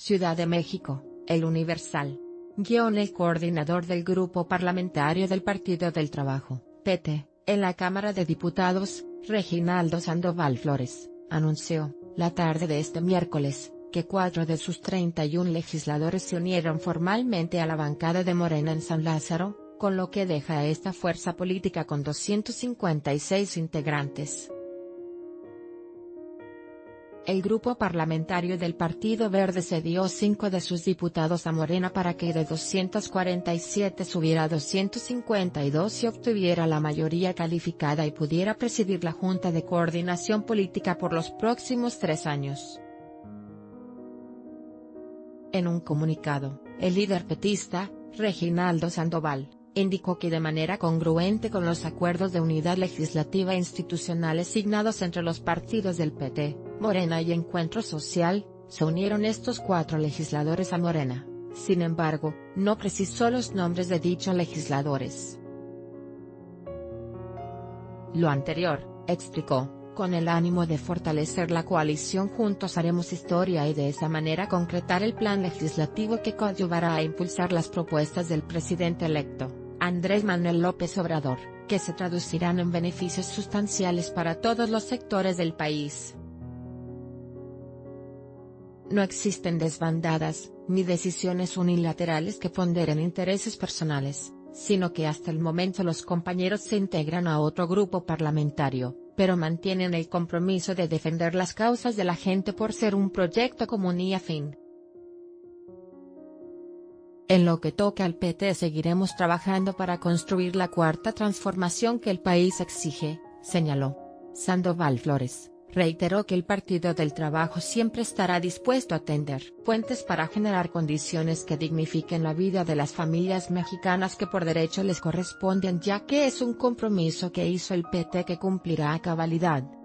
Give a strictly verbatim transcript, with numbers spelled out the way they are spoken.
Ciudad de México, El Universal. Guión El coordinador del grupo parlamentario del Partido del Trabajo, P T, en la Cámara de Diputados, Reginaldo Sandoval Flores, anunció, la tarde de este miércoles, que cuatro de sus treinta y un legisladores se unieron formalmente a la bancada de Morena en San Lázaro, con lo que deja a esta fuerza política con doscientos cincuenta y seis integrantes. El grupo parlamentario del Partido Verde cedió cinco de sus diputados a Morena para que de doscientos cuarenta y siete subiera a doscientos cincuenta y dos y obtuviera la mayoría calificada y pudiera presidir la Junta de Coordinación Política por los próximos tres años. En un comunicado, el líder petista, Reginaldo Sandoval, indicó que de manera congruente con los acuerdos de unidad legislativa e institucionales signados entre los partidos del P T, Morena y Encuentro Social, se unieron estos cuatro legisladores a Morena. Sin embargo, no precisó los nombres de dichos legisladores. Lo anterior, explicó, con el ánimo de fortalecer la coalición juntos haremos historia y de esa manera concretar el plan legislativo que coadyuvará a impulsar las propuestas del presidente electo, Andrés Manuel López Obrador, que se traducirán en beneficios sustanciales para todos los sectores del país. No existen desbandadas, ni decisiones unilaterales que ponderen intereses personales, sino que hasta el momento los compañeros se integran a otro grupo parlamentario, pero mantienen el compromiso de defender las causas de la gente por ser un proyecto común y afín. En lo que toca al P T seguiremos trabajando para construir la cuarta transformación que el país exige, señaló. Sandoval Flores reiteró que el Partido del Trabajo siempre estará dispuesto a tender puentes para generar condiciones que dignifiquen la vida de las familias mexicanas que por derecho les corresponden, ya que es un compromiso que hizo el P T que cumplirá a cabalidad.